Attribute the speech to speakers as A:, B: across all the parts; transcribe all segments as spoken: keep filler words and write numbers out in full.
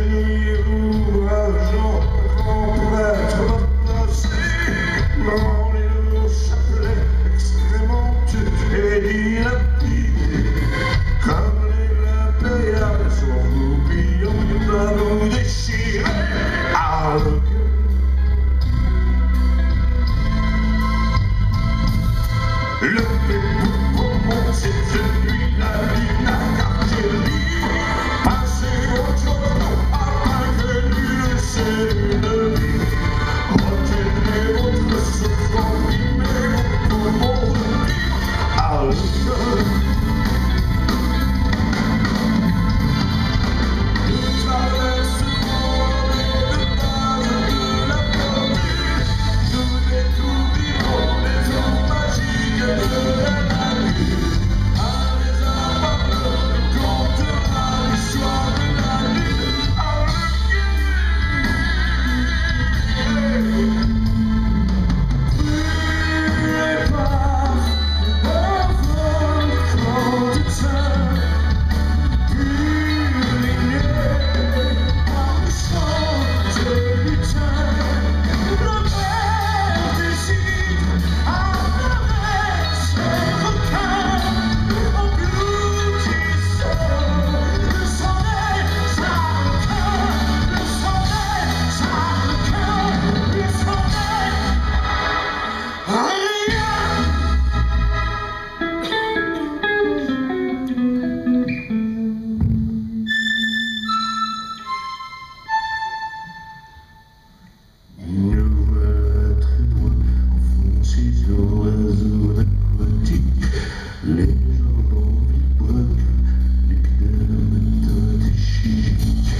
A: nuit ouvrage pour être remplacé dans les lourds chapelets excrémentés et dilapidés comme les impériales sont tourbillons à nous déchirer à le cœur. Le pétrole, c'est celui la vie n'a quartier libre. Passez votre jour afin que nul ne sait une vie. Retenez votre souffle, imprimez votre monde libre à le cœur. Nous traverserons les bases de la portée. Nous découvrirons les eaux magiques de la nature. À les abattre, nous contera l'histoire de la lune à le Plus pas au volcan de terre, purifié par le sang de lutin. Le père décide à pleurer ses requins, engloutissant le soleil, chacun, le soleil, chacun, le soleil, rien. Une voix très loin enfonce ses oiseaux aquatiques. Les jambes vibrent, l'épiderme déchique.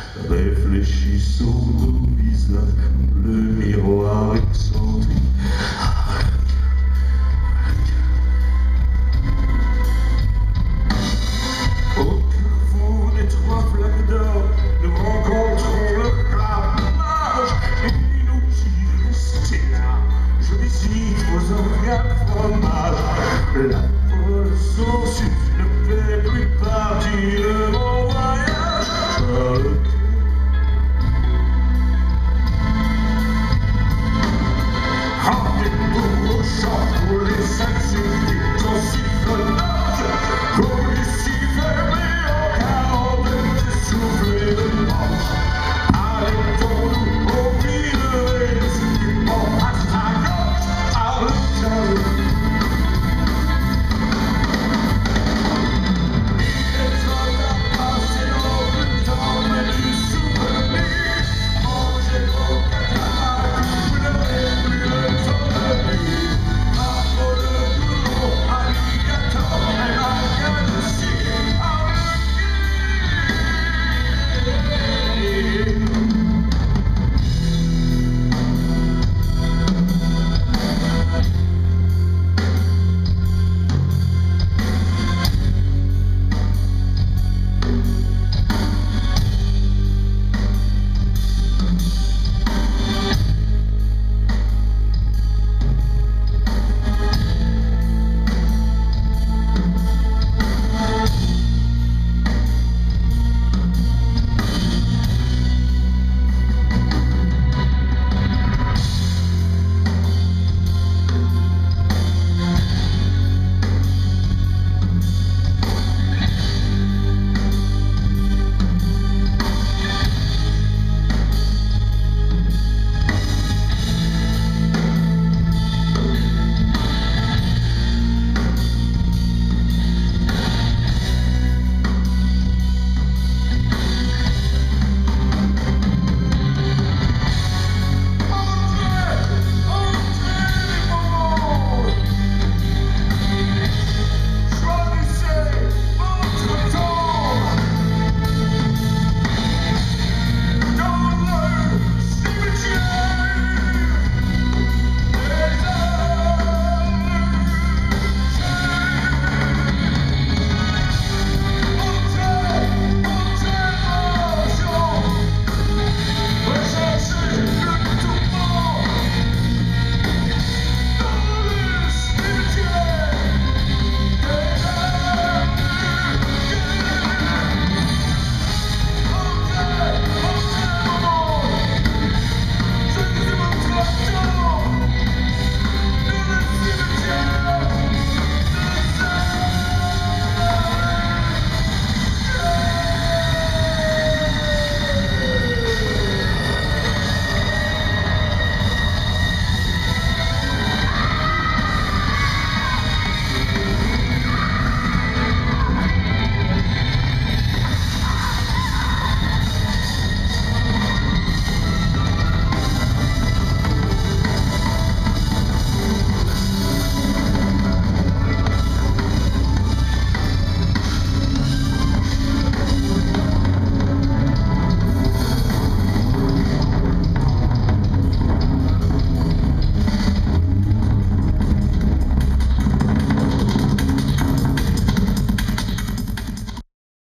A: Réfléchissons nos visages, le miroir excentrique.